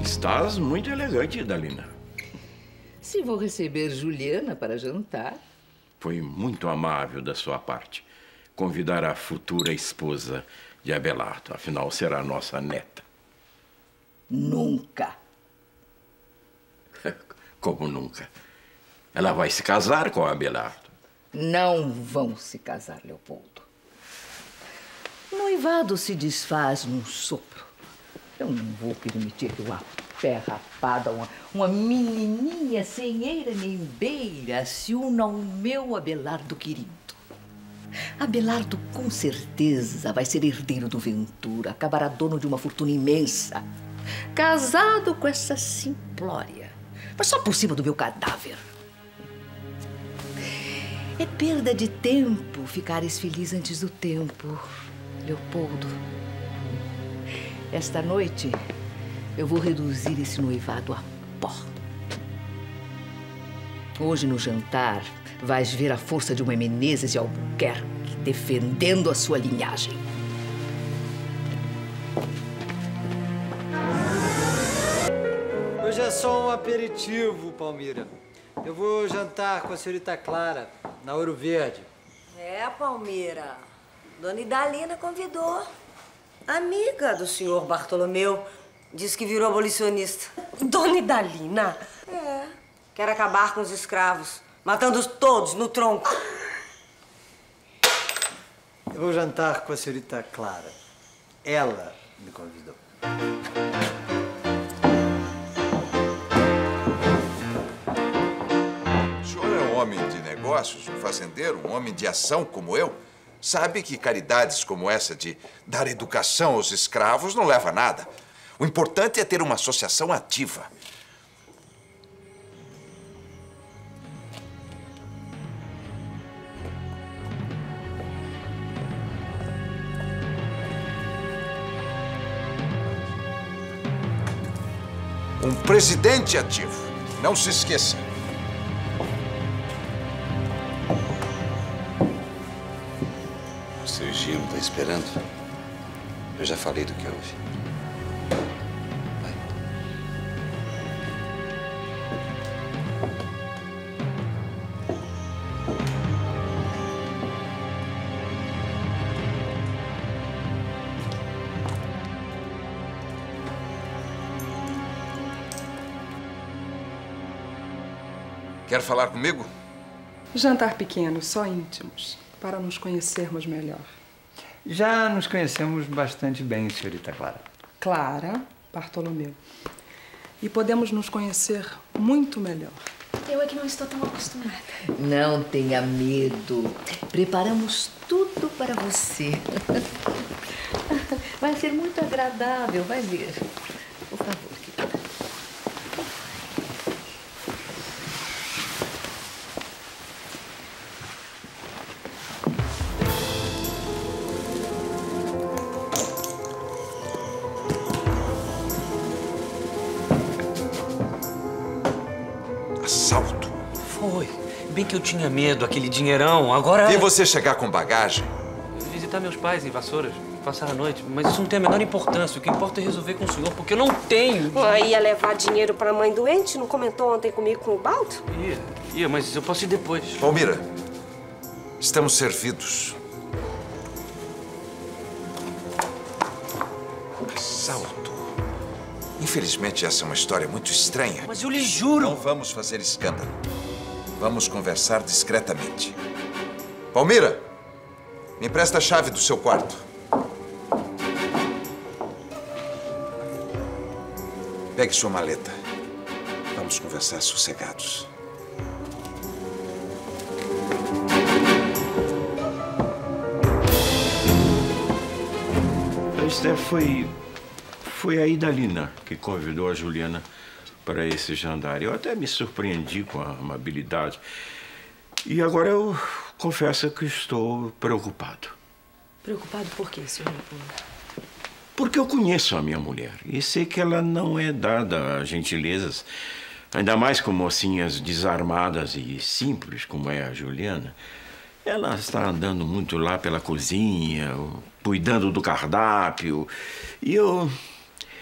Estás muito elegante, Dalina. Se vou receber Juliana para jantar. Foi muito amável da sua parte convidar a futura esposa de Abelardo. Afinal, será nossa neta. Nunca. Como nunca? Ela vai se casar com Abelardo. Não vão se casar, Leopoldo. O noivado se desfaz num sopro. Eu não vou permitir que uma pé rapada, uma menininha sem eira nem beira se una ao meu Abelardo querido. Abelardo com certeza vai ser herdeiro do Ventura, acabará dono de uma fortuna imensa, casado com essa simplória, mas só por cima do meu cadáver. É perda de tempo ficares feliz antes do tempo, Leopoldo. Esta noite eu vou reduzir esse noivado a pó. Hoje no jantar vais ver a força de uma Menezes de Albuquerque defendendo a sua linhagem. Hoje é só um aperitivo, Palmira. Eu vou jantar com a senhorita Clara, na Ouro Verde. É, Palmira. Dona Idalina convidou. Amiga do senhor Bartolomeu. Diz que virou abolicionista. Dona Idalina? É. Quer acabar com os escravos, matando-os todos no tronco. Eu vou jantar com a senhorita Clara. Ela me convidou. O senhor é um homem de negócios, um fazendeiro, um homem de ação como eu. Sabe que caridades como essa de dar educação aos escravos não leva a nada. O importante é ter uma associação ativa. Um presidente ativo. Não se esqueça. O seu Gino está esperando. Eu já falei do que houve. Vai. Quer falar comigo? Jantar pequeno, só íntimos, para nos conhecermos melhor. Já nos conhecemos bastante bem, senhorita Clara. Clara, Bartolomeu. E podemos nos conhecer muito melhor. Eu é que não estou tão acostumada. Não tenha medo. Preparamos tudo para você. Vai ser muito agradável, vai ver. Por favor, querida. Assalto. Foi. Bem que eu tinha medo, aquele dinheirão. Agora... E você chegar com bagagem? Visitar meus pais em Vassouras, passar a noite. Mas isso não tem a menor importância. O que importa é resolver com o senhor, porque eu não tenho. Ia levar dinheiro pra mãe doente? Não comentou ontem comigo com o Baldo? Ia, mas eu posso ir depois. Palmira, estamos servidos. Assalto. Infelizmente, essa é uma história muito estranha. Mas eu lhe juro... Não vamos fazer escândalo. Vamos conversar discretamente. Palmira, me empresta a chave do seu quarto. Pegue sua maleta. Vamos conversar sossegados. Esther, foi a Idalina que convidou a Juliana para esse jantar. Eu até me surpreendi com a amabilidade. E agora eu confesso que estou preocupado. Preocupado por quê, senhor Leopoldo? Porque eu conheço a minha mulher e sei que ela não é dada a gentilezas, ainda mais com mocinhas desarmadas e simples como é a Juliana. Ela está andando muito lá pela cozinha, cuidando do cardápio. E eu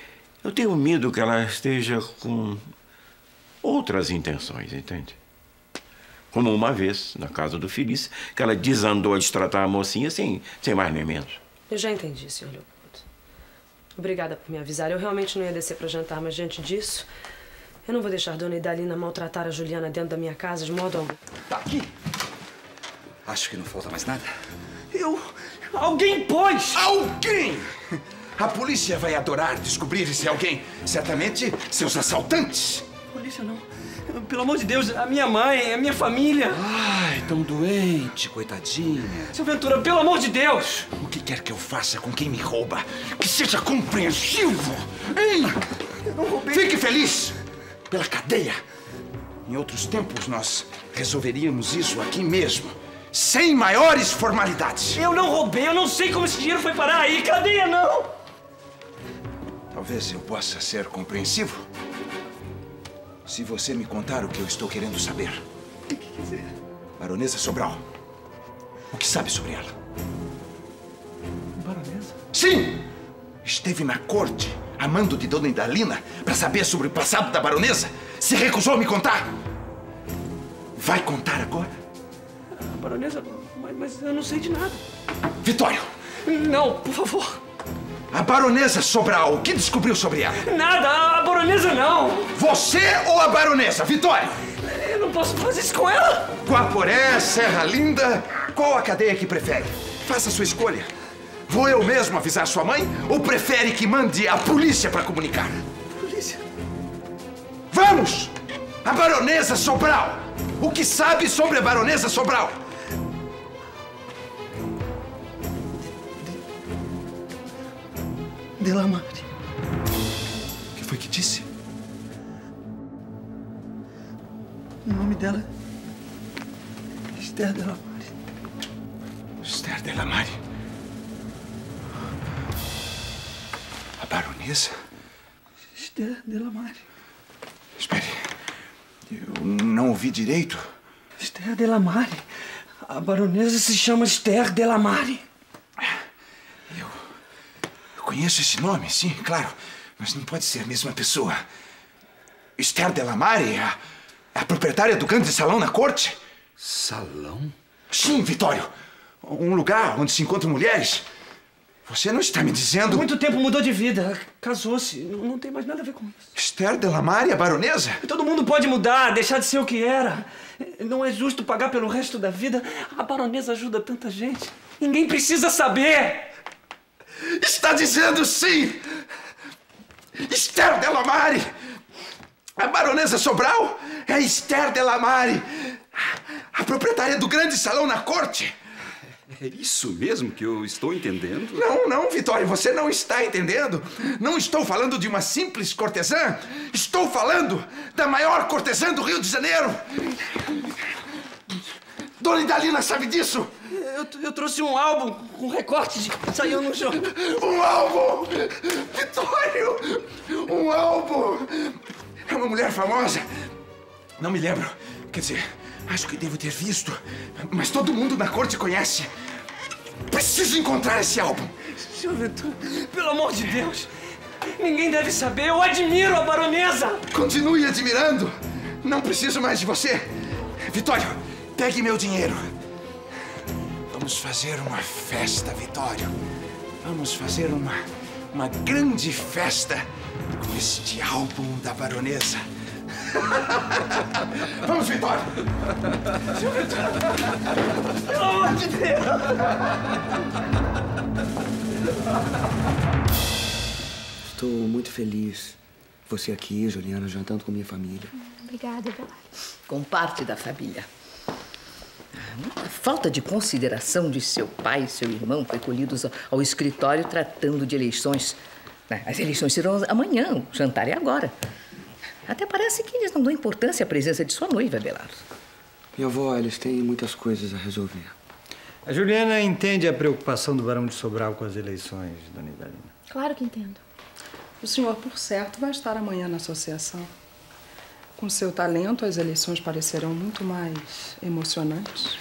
Eu tenho medo que ela esteja com outras intenções, entende? Como uma vez, na casa do Feliz, que ela desandou a destratar a mocinha sem mais nem menos. Eu já entendi, Sr. Leopoldo. Obrigada por me avisar. Eu realmente não ia descer para jantar, mas diante disso, eu não vou deixar Dona Idalina maltratar a Juliana dentro da minha casa de modo algum. Tá aqui. Acho que não falta mais nada. Alguém pôs! Alguém! A polícia vai adorar descobrir esse alguém. Certamente seus assaltantes. Polícia não. Pelo amor de Deus, a minha mãe, a minha família. Ai, tão doente, coitadinha. Seu Ventura, pelo amor de Deus! O que quer que eu faça com quem me rouba? Que seja compreensivo! Hein? Eu não roubei. Fique feliz! Pela cadeia. Em outros tempos, nós resolveríamos isso aqui mesmo. Sem maiores formalidades. Eu não roubei, eu não sei como esse dinheiro foi parar aí. Cadeia não! Talvez eu possa ser compreensivo. Se você me contar o que eu estou querendo saber. O que quer dizer? Baronesa Sobral. O que sabe sobre ela? Baronesa? Sim! Esteve na corte, a mando de Dona Idalina, para saber sobre o passado da baronesa. Se recusou a me contar. Vai contar agora? Baronesa, mas eu não sei de nada. Vitório! Não, por favor. A baronesa Sobral, o que descobriu sobre ela? Nada, a baronesa não. Você ou a baronesa, Vitório? Eu não posso fazer isso com ela. Guaporé, Serra Linda, qual a cadeia que prefere? Faça a sua escolha. Vou eu mesmo avisar sua mãe ou prefere que mande a polícia para comunicar? Polícia? Vamos! A baronesa Sobral! O que sabe sobre a baronesa Sobral? Delamare. O que foi que disse? O nome dela é Esther Delamare. Esther Delamare? A baronesa? Esther Delamare. Espere. Eu não ouvi direito. Esther Delamare. A baronesa se chama Esther Delamare. Eu conheço esse nome, sim, claro. Mas não pode ser a mesma pessoa. Esther Delamare é a proprietária do grande salão na corte? Salão? Sim, Vitório. Um lugar onde se encontram mulheres. Você não está me dizendo... Há muito tempo mudou de vida. Casou-se. Não tem mais nada a ver com isso. Esther Delamare, a baronesa? Todo mundo pode mudar, deixar de ser o que era. Não é justo pagar pelo resto da vida. A baronesa ajuda tanta gente. Ninguém precisa saber. Está dizendo sim! Esther Delamare! A baronesa Sobral é Esther Delamare, a proprietária do grande salão na corte. É isso mesmo que eu estou entendendo? Não, Vitório, você não está entendendo. Não estou falando de uma simples cortesã. Estou falando da maior cortesã do Rio de Janeiro. Dona Idalina sabe disso? Eu trouxe um álbum com recorte de que saiu no jornal. Um álbum! Vitório! Um álbum! É uma mulher famosa. Não me lembro. Quer dizer, acho que devo ter visto. Mas todo mundo na corte conhece. Preciso encontrar esse álbum. Senhor Ventura, pelo amor de Deus. Ninguém deve saber. Eu admiro a baronesa. Continue admirando. Não preciso mais de você. Vitório, pegue meu dinheiro. Vamos fazer uma festa, Vitório. Vamos fazer uma grande festa com este álbum da baronesa. Vamos, Vitório! Pelo amor de Deus! Estou muito feliz. Você aqui, Juliana, jantando com minha família. Obrigada, Bela. Com parte da família. A falta de consideração de seu pai e seu irmão recolhidos ao escritório tratando de eleições. As eleições serão amanhã, o jantar é agora. Até parece que eles não dão importância à presença de sua noiva, Abelardo. Minha avó, eles têm muitas coisas a resolver. A Juliana entende a preocupação do Barão de Sobral com as eleições, Dona Idalina. Claro que entendo. O senhor, por certo, vai estar amanhã na associação. Com seu talento, as eleições parecerão muito mais emocionantes.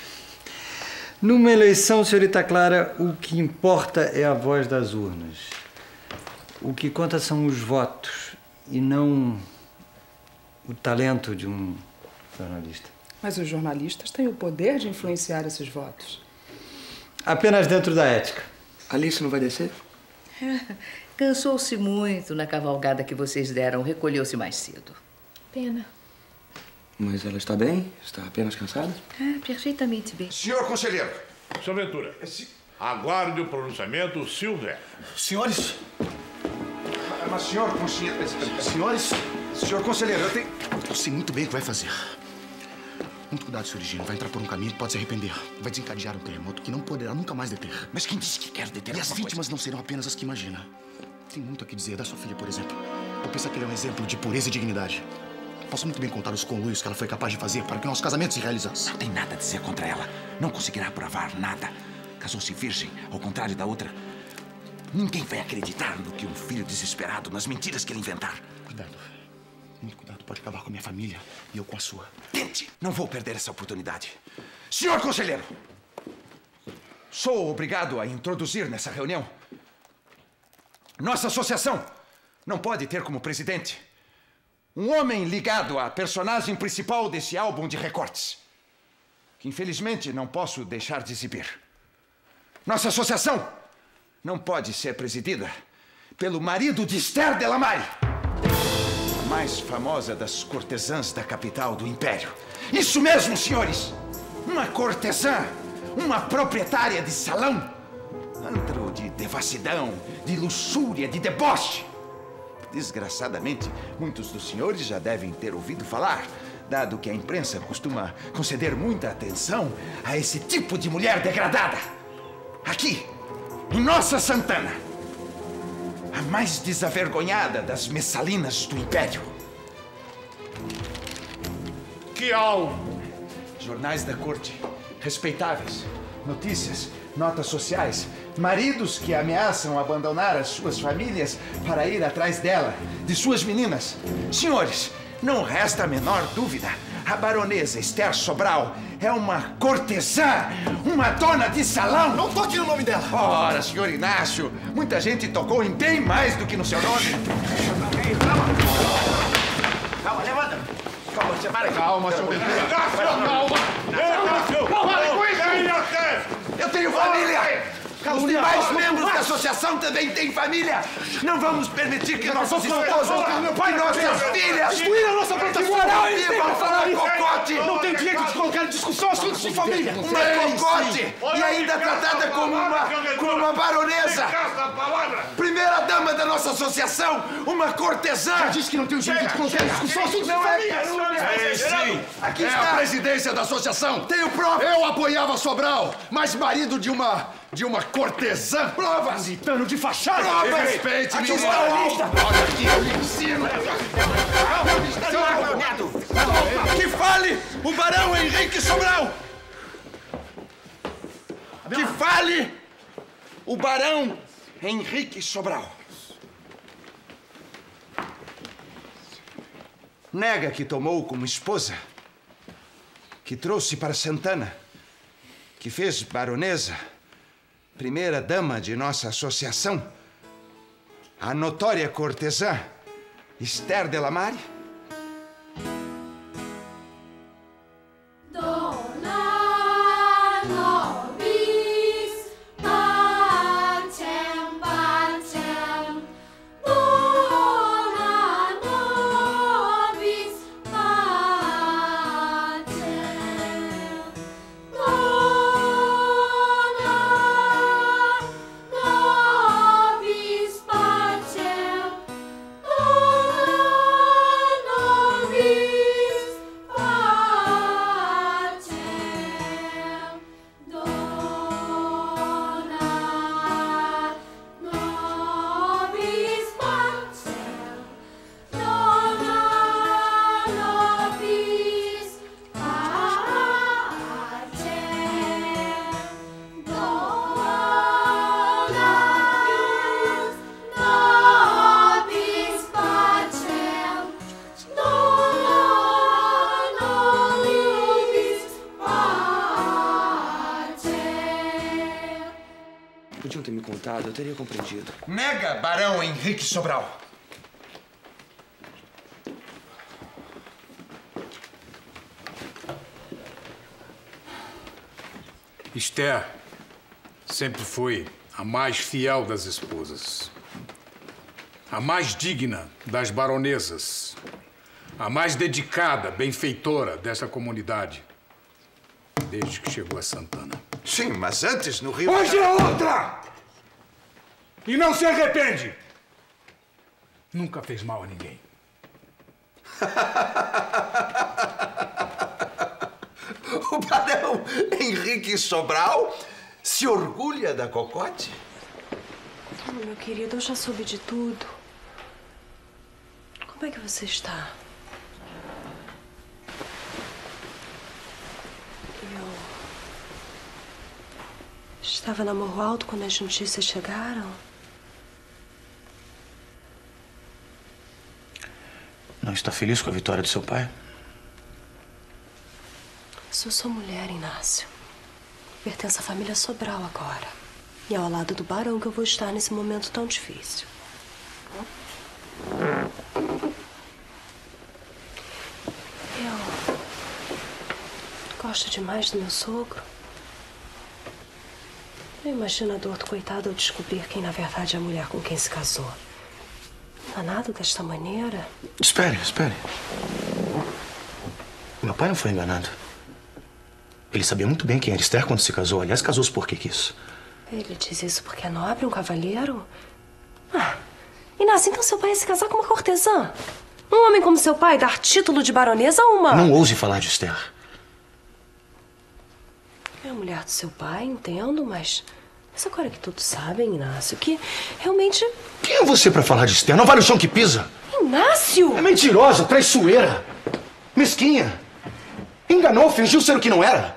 Numa eleição, senhorita Clara, o que importa é a voz das urnas. O que conta são os votos e não o talento de um jornalista. Mas os jornalistas têm o poder de influenciar esses votos. Apenas dentro da ética. Alice não vai descer? Cansou-se muito na cavalgada que vocês deram. Recolheu-se mais cedo. Pena. Mas ela está bem? Está apenas cansada? Perfeitamente bem. Senhor conselheiro. Sr. Ventura, aguarde o pronunciamento Silver. Senhores... Mas, senhor conselheiro... Senhores... Senhor conselheiro, eu sei muito bem o que vai fazer. Muito cuidado, Sr. Higino. Vai entrar por um caminho que pode se arrepender. Vai desencadear um terremoto que não poderá nunca mais deter. Mas quem disse que quer deter? E as vítimas não serão apenas as que imagina. Tem muito a que dizer da sua filha, por exemplo. Eu penso que ele é um exemplo de pureza e dignidade. Posso muito bem contar os conluios que ela foi capaz de fazer para que nosso casamento se realizasse. Não tem nada a dizer contra ela. Não conseguirá provar nada. Casou-se virgem, ao contrário da outra. Ninguém vai acreditar no que um filho desesperado, nas mentiras que ele inventar. Cuidado. Muito cuidado. Pode acabar com a minha família e eu com a sua. Tente! Não vou perder essa oportunidade. Senhor conselheiro, sou obrigado a introduzir nessa reunião. Nossa associação não pode ter como presidente um homem ligado à personagem principal desse álbum de recortes, que infelizmente não posso deixar de exibir. Nossa associação não pode ser presidida pelo marido de Esther Delamare, a mais famosa das cortesãs da capital do Império. Isso mesmo, senhores! Uma cortesã, uma proprietária de salão, antro de devassidão, de luxúria, de deboche. Desgraçadamente, muitos dos senhores já devem ter ouvido falar, dado que a imprensa costuma conceder muita atenção a esse tipo de mulher degradada. Aqui, em Nossa Santana, a mais desavergonhada das messalinas do Império. Que álbum! Jornais da corte, respeitáveis, notícias, notas sociais, maridos que ameaçam abandonar as suas famílias para ir atrás dela, de suas meninas. Senhores, não resta a menor dúvida. A baronesa Esther Sobral é uma cortesã, uma dona de salão. Não toque no nome dela. Ora, senhor Inácio, muita gente tocou em bem mais do que no seu nome. Calma, levanta. Calma, você para. Calma, senhor Ventura. Calma. Para com isso! Eu tenho família. Os demais membros da associação também têm família. Não vamos permitir que nossos esposos, que nossas filhas... Destruir a nossa plataforma! Vivam falar cocote! Não tem direito de colocar em discussão assuntos de família! Uma cocote! E ainda tratada como uma baronesa! Primeira dama da nossa associação, uma cortesã! Já disse que não tem o direito de colocar em discussão assuntos de família! Sim! Aqui está a presidência da associação! Tenho prova! Eu apoiava Sobral, mas marido de uma cortesã. Provas! Gritando de fachada! Provas! Respeite, aqui menino! está a lista! Olha aqui, eu lhe ensino! Que fale o barão Henrique Sobral! Que fale o barão Henrique Sobral! Nega que tomou como esposa, que trouxe para Santana, que fez baronesa, primeira dama de nossa associação, a notória cortesã Esther Delamare? ter me contado, eu teria compreendido. Nega, Barão Henrique Sobral. Esther sempre foi a mais fiel das esposas, a mais digna das baronesas, a mais dedicada, benfeitora dessa comunidade, desde que chegou a Santana. Sim, mas antes no Rio... Hoje é outra! E não se arrepende! Nunca fez mal a ninguém. O Barão Henrique Sobral se orgulha da Cocote? Oh, meu querido, eu já soube de tudo. Como é que você está? Eu estava na Morro Alto quando as notícias chegaram. Não está feliz com a vitória do seu pai? Sou sua mulher, Inácio. Pertenço à família Sobral agora. E é ao lado do barão que eu vou estar nesse momento tão difícil. Eu gosto demais do meu sogro. Eu imagino a dor do coitado ao descobrir quem na verdade é a mulher com quem se casou. Enganado desta maneira. Espere. Meu pai não foi enganado. Ele sabia muito bem quem era Esther quando se casou. Aliás, casou-se porque quis. Ele diz isso porque é nobre, um cavalheiro? Ah, Inácio, então seu pai ia se casar com uma cortesã? Um homem como seu pai dar título de baronesa a uma... Não ouse falar de Esther. É a mulher do seu pai, entendo, mas agora que todos sabem, Inácio, que realmente... Quem é você pra falar de Esther? Não vale o chão que pisa. Inácio! É mentirosa, traiçoeira, mesquinha. Enganou, fingiu ser o que não era.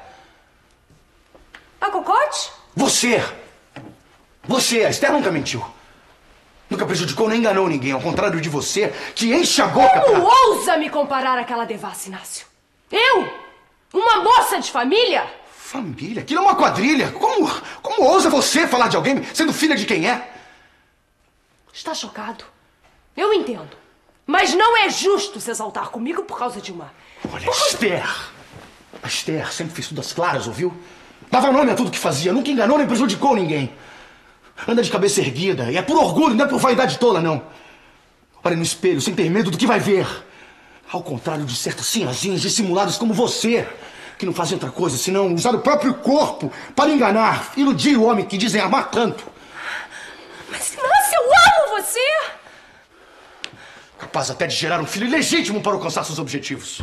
A Cocote? Você, a Esther nunca mentiu. Nunca prejudicou nem enganou ninguém, ao contrário de você, que enche a boca Como ousa me comparar àquela devassa, Inácio? Eu? Uma moça de família? Família? Aquilo é uma quadrilha. Como ousa você falar de alguém sendo filha de quem é? Está chocado? Eu entendo. Mas não é justo se exaltar comigo por causa de uma... Olha, a Esther sempre fez tudo às claras, ouviu? Dava nome a tudo que fazia, nunca enganou nem prejudicou ninguém. Anda de cabeça erguida, e é por orgulho, não é por vaidade tola, não. Olha no espelho, sem ter medo do que vai ver. Ao contrário de certas senhazinhas dissimuladas como você, que não fazem outra coisa senão usar o próprio corpo para enganar, iludir o homem que dizem amar tanto. Mas, Inácio, eu amo você! Capaz até de gerar um filho ilegítimo para alcançar seus objetivos.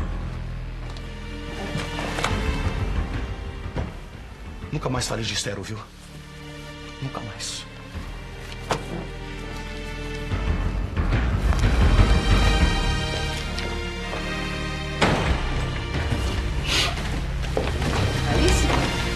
Nunca mais falei de Esther, ouviu? Nunca mais. Alice?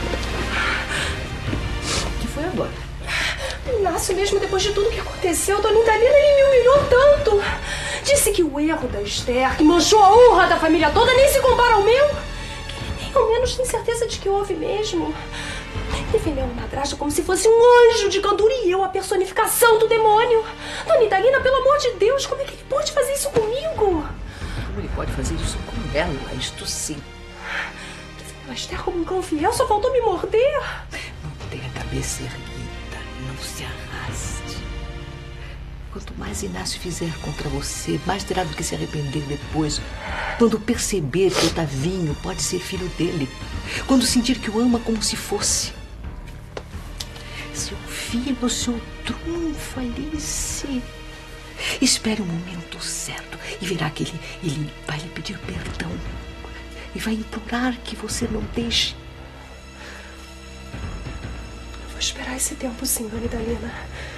O que foi agora? Inácio, mesmo depois de tudo que aconteceu, Dona Idalina me humilhou tanto. Disse que o erro da Esther, que manchou a honra da família toda, nem se compara ao meu. Que nem ao menos tem certeza de que houve mesmo. Defendeu o madrasto como se fosse um anjo de cantura e eu a personificação do demônio. Dona Idalina, pelo amor de Deus, como é que ele pode fazer isso comigo? Como ele pode fazer isso com ela? Isto sim. A Esther como um cão fiel, só faltou me morder. Mantenha a cabeça erguida, não se arraste. Quanto mais Inácio fizer contra você, mais terá do que se arrepender depois. Quando perceber que Otavinho pode ser filho dele. Quando sentir que o ama como se fosse. Seu filho, seu trunfo, Alice. Espere o momento certo e verá que ele vai lhe pedir perdão. E vai implorar que você não deixe. Vou esperar esse tempo sim, Dona Idalina.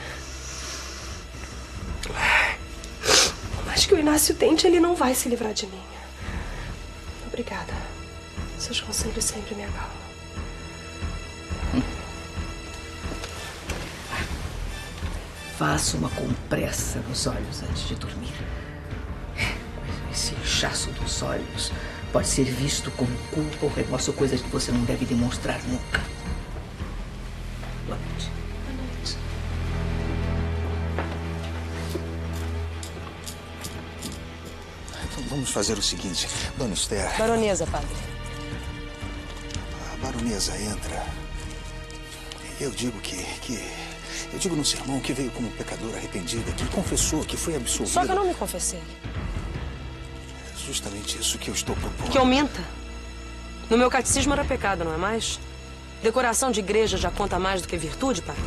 Por mais que o Inácio tente, ele não vai se livrar de mim. Obrigada. Seus conselhos sempre me acalmam. Faça uma compressa nos olhos antes de dormir. Esse inchaço dos olhos pode ser visto como culpa ou remorso ou coisas que você não deve demonstrar nunca. Boa noite. Boa noite. Vamos fazer o seguinte, Dona Esther. Baronesa, padre. A baronesa entra. Eu digo eu digo no sermão que veio como pecadora arrependida, que confessou, que foi absolvida. Só que eu não me confessei. É justamente isso que eu estou propondo. Que eu minta. No meu catecismo era pecado, não é mais? Decoração de igreja já conta mais do que virtude, padre?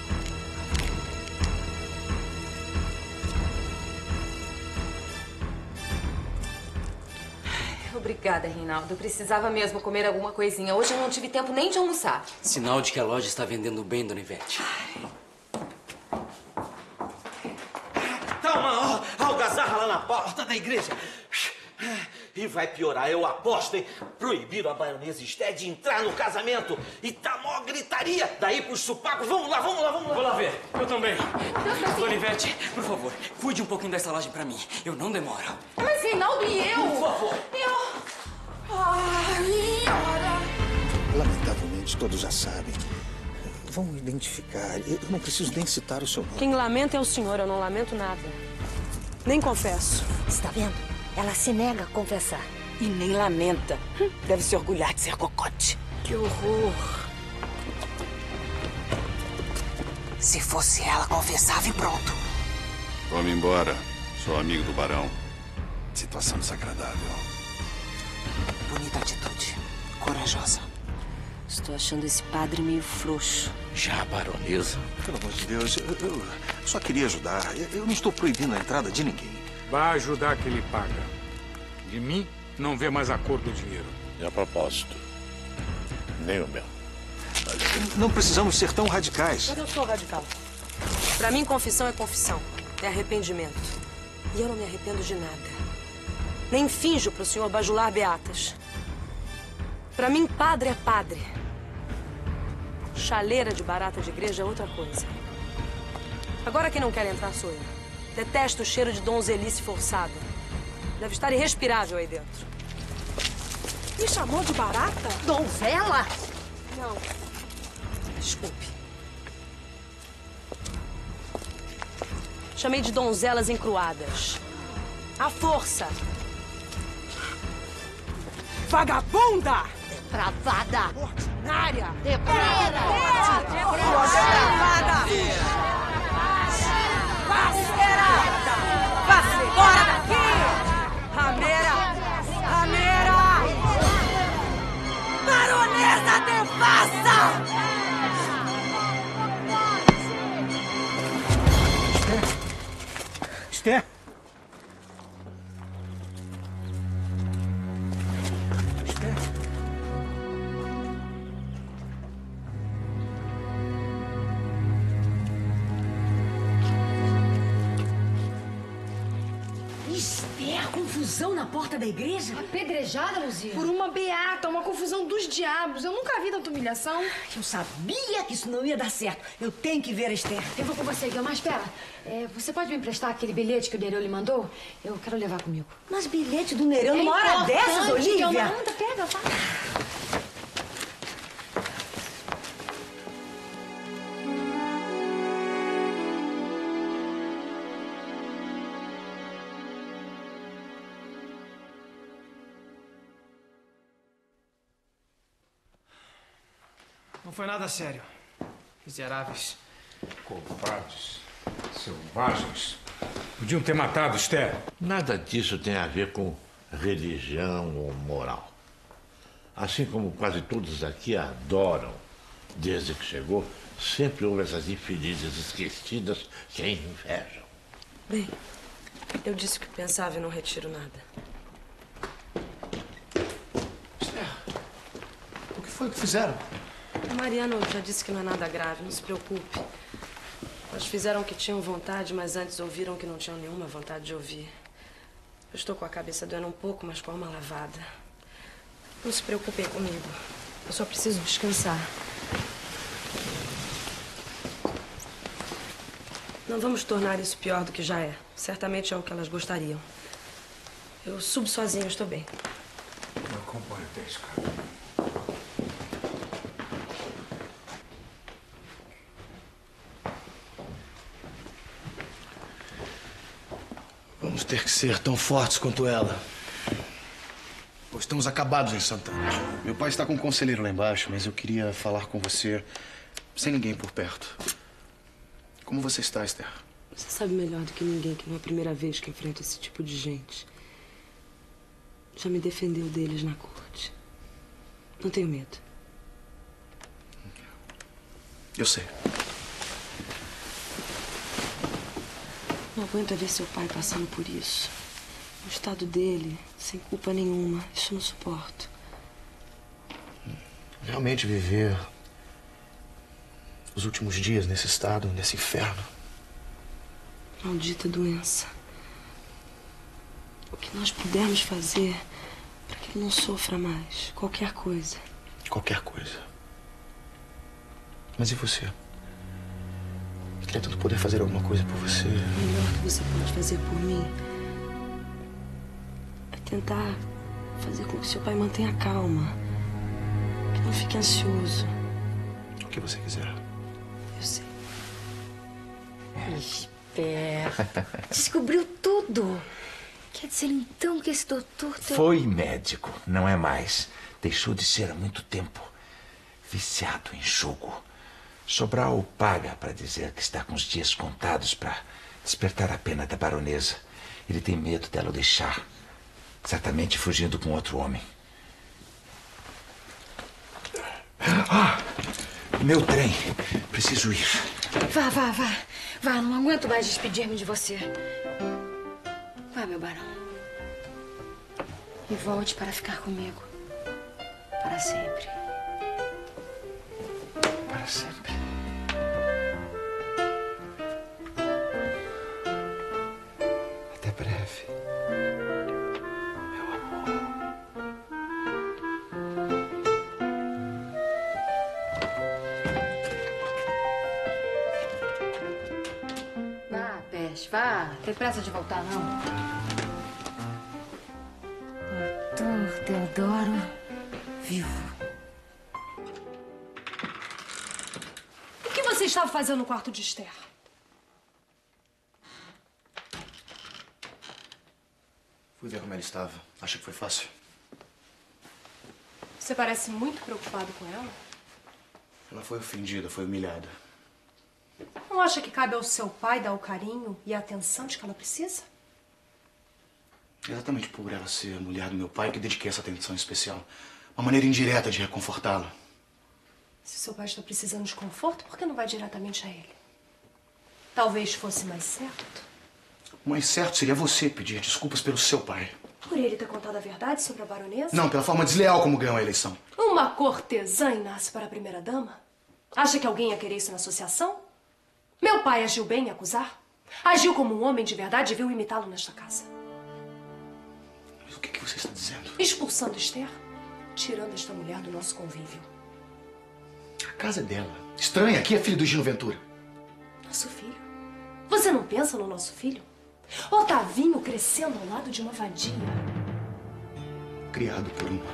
Obrigada, Reinaldo. Eu precisava mesmo comer alguma coisinha. Hoje eu não tive tempo nem de almoçar. Sinal de que a loja está vendendo bem, dona Ivete. Tá uma algazarra lá na porta da igreja. E vai piorar, eu aposto, hein? Proibiram a baronesa Esther de entrar no casamento. E tá mó gritaria. Daí pros supapos. Vamos lá. Vou lá ver. Eu também. Dona Ivete, por favor, cuide um pouquinho dessa laje pra mim. Eu não demoro. Mas, Reinaldo, e eu? Por favor. Lamentavelmente, todos já sabem. Vão identificar. Eu não preciso nem citar o seu nome. Quem lamenta é o senhor, eu não lamento nada. Nem confesso. Está vendo? Ela se nega a confessar. E nem lamenta. Deve se orgulhar de ser cocote. Que horror. Se fosse ela, confessava e pronto. Vamos embora. Sou amigo do barão. Situação desagradável. Bonita atitude. Corajosa. Estou achando esse padre meio frouxo. Já, baronesa? Pelo amor de Deus, eu só queria ajudar. Eu não estou proibindo a entrada de ninguém. Vai ajudar que ele paga. De mim, não vê mais a cor do dinheiro. E a propósito, nem o meu. Não precisamos ser tão radicais. Mas eu sou radical. Pra mim, confissão é confissão. É arrependimento. E eu não me arrependo de nada. Nem finjo pro senhor bajular beatas. Pra mim, padre é padre. Chaleira de barata de igreja é outra coisa. Agora quem não quer entrar sou eu. Detesto o cheiro de donzelice forçada. Deve estar irrespirável aí dentro. Me chamou de barata? Donzela? Não. Desculpe. Chamei de donzelas encruadas. À força. Vagabunda! Depravada! Ordinária! Depravada! Depravada! Vasqueirada! Fora daqui! Rameira! Baronesa devassa! Esther? Confusão na porta da igreja? Apedrejada, Luzia? Por uma beata, uma confusão dos diabos. Eu nunca vi tanta humilhação. Eu sabia que isso não ia dar certo. Eu tenho que ver a Esther. Eu vou com você, Guilherme. Mas espera, você pode me emprestar aquele bilhete que o Nereu lhe mandou? Eu quero levar comigo. Mas bilhete do Nereu numa hora dessas, Olívia? Anda, pega, vai. Não foi nada sério. Miseráveis. Covardes. Selvagens. Podiam ter matado Esther. Nada disso tem a ver com religião ou moral. Assim como quase todos aqui adoram, desde que chegou, sempre houve essas infelizes esquecidas que a invejam. Bem, eu disse o que pensava e não retiro nada. Esther, o que foi que fizeram? O Mariano já disse que não é nada grave, não se preocupe. Elas fizeram o que tinham vontade, mas antes ouviram que não tinham nenhuma vontade de ouvir. Eu estou com a cabeça doendo um pouco, mas com a alma lavada. Não se preocupem comigo. Eu só preciso descansar. Não vamos tornar isso pior do que já é. Certamente é o que elas gostariam. Eu subo sozinha, estou bem. Eu acompanho até a escada. Vamos ter que ser tão fortes quanto ela. Pois estamos acabados em Santana. Meu pai está com um conselheiro lá embaixo, mas eu queria falar com você sem ninguém por perto. Como você está, Esther? Você sabe melhor do que ninguém que não é a primeira vez que enfrento esse tipo de gente. Já me defendeu deles na corte. Não tenho medo. Eu sei. Não aguento ver seu pai passando por isso. O estado dele, sem culpa nenhuma. Isso não suporto. Realmente viver os últimos dias nesse estado, nesse inferno. Maldita doença. O que nós pudermos fazer para que ele não sofra mais. Qualquer coisa. Qualquer coisa. Mas e você? Eu queria tanto poder fazer alguma coisa por você. O melhor que você pode fazer por mim é tentar fazer com que seu pai mantenha calma. Que não fique ansioso. O que você quiser. Eu sei. Esther, descobriu tudo. Quer dizer, então, que esse doutor... Foi médico, não é mais. Deixou de ser há muito tempo. Viciado em jogo. Sobral paga para dizer que está com os dias contados para despertar a pena da baronesa. Ele tem medo dela o deixar. Certamente fugindo com outro homem. Ah, meu trem. Preciso ir. Vá, não aguento mais despedir-me de você. Vá, meu barão. E volte para ficar comigo. Para sempre. Para sempre. Até breve. Meu amor. Vá, Peste, vá. Tem pressa de voltar, não? Doutor Teodoro vivo. O que você estava fazendo no quarto de Esther? Fui ver como ela estava. Acha que foi fácil? Você parece muito preocupado com ela. Ela foi ofendida, foi humilhada. Não acha que cabe ao seu pai dar o carinho e a atenção de que ela precisa? Exatamente por ela ser a mulher do meu pai que dediquei essa atenção especial. Uma maneira indireta de reconfortá-la. Se seu pai está precisando de conforto, por que não vai diretamente a ele? Talvez fosse mais certo. O mais certo seria você pedir desculpas pelo seu pai. Por ele ter contado a verdade sobre a baronesa? Não, pela forma desleal como ganhou a eleição. Uma cortesã e nasce para a primeira-dama? Acha que alguém ia querer isso na associação? Meu pai agiu bem em acusar? Agiu como um homem de verdade e viu imitá-lo nesta casa. Mas o que você está dizendo? Expulsando Esther, tirando esta mulher do nosso convívio. A casa é dela. Estranha, aqui é filho do Gino Ventura. Nosso filho? Você não pensa no nosso filho? Otavinho crescendo ao lado de uma vadia. Criado por uma.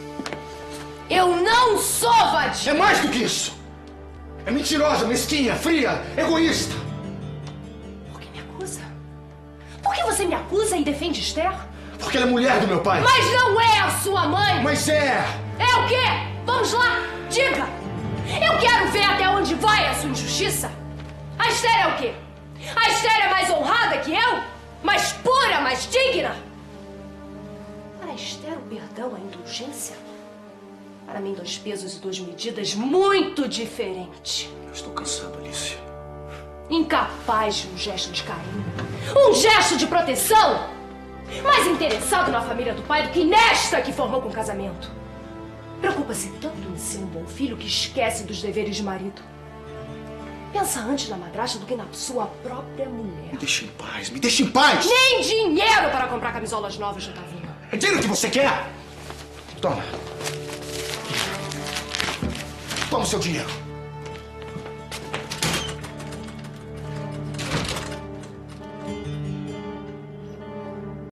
Eu não sou vadia! É mais do que isso! É mentirosa, mesquinha, fria, egoísta. Por que me acusa? Por que você me acusa e defende Esther? Porque ela é mulher do meu pai. Mas não é a sua mãe! Mas é! É o quê? Vamos lá, diga! Eu quero ver até onde vai a sua injustiça. A Esther é o quê? A Esther é mais honrada que eu? Mais pura, mais digna? Para Esther, o perdão, a indulgência? Para mim, 2 pesos e 2 medidas muito diferentes. Eu estou cansado, Alice. Incapaz de um gesto de carinho. Um gesto de proteção. Mais interessado na família do pai do que nesta que formou com o casamento. Preocupa-se tanto em ser um bom filho que esquece dos deveres de marido. Pensa antes na madrasta do que na sua própria mulher. Me deixe em paz, me deixe em paz! Nem dinheiro para comprar camisolas novas de Otavinho. É dinheiro que você quer? Toma. Toma o seu dinheiro.